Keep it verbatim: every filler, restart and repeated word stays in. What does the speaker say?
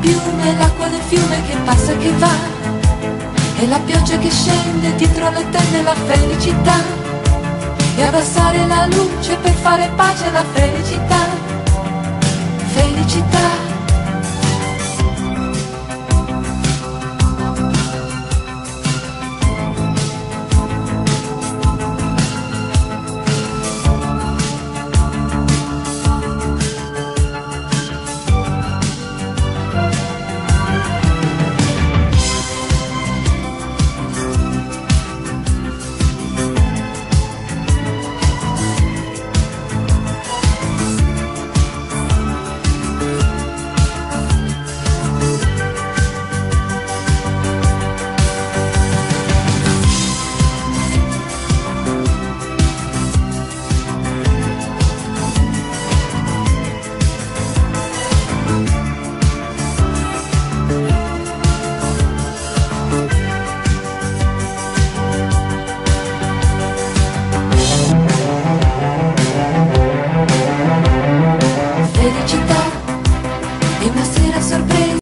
piume, l'acqua del fiume che passa e che va, e la pioggia che scende dietro le tende la felicità, e abbassare la luce per fare pace alla felicità, felicità.